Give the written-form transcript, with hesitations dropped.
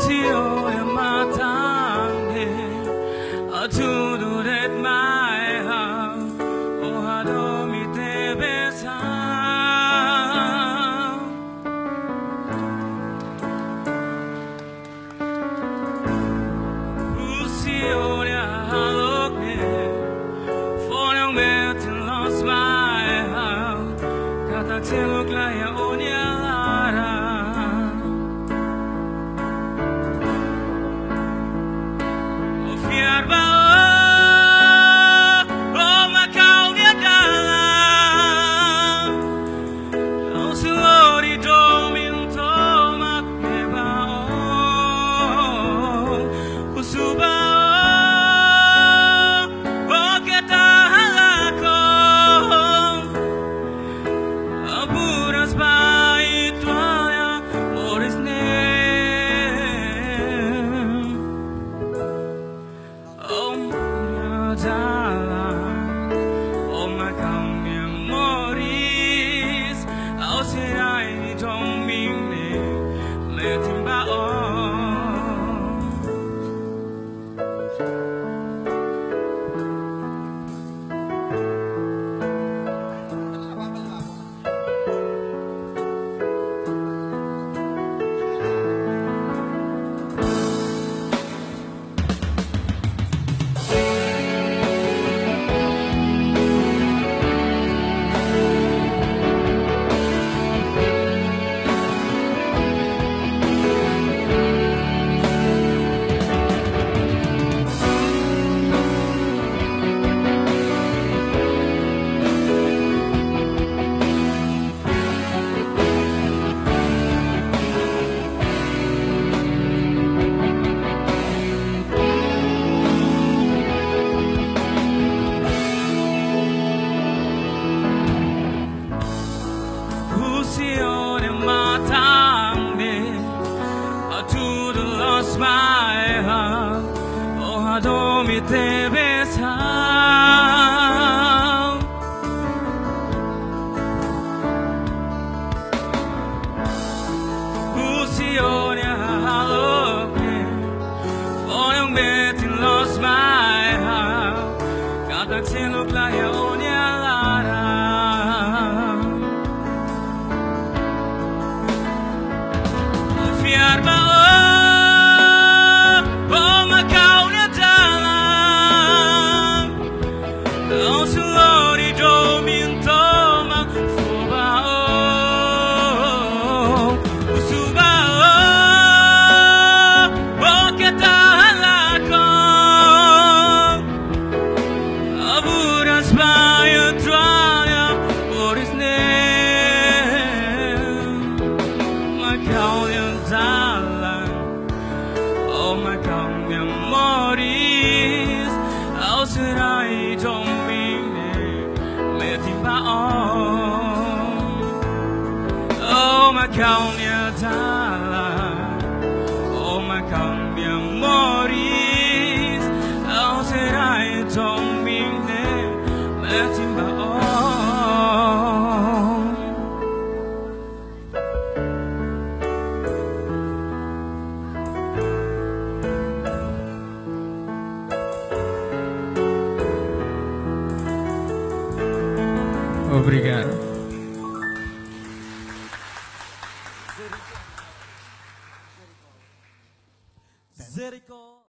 Lucio e Matane, tudo det mai ha, o hado mi te besa. Lucio e Haloke, for young men to lost my house, kata te look like a onyala. My heart, oh, I don't meet the best how. Who's the only hollow? Oh, young Betty lost my heart. Got that thing look like your own yellow. Oh my God, memories. How should I don't mean it? Let him on. Oh my God, oh my God, memories. How should I don't mean it? Let him on. Obrigado.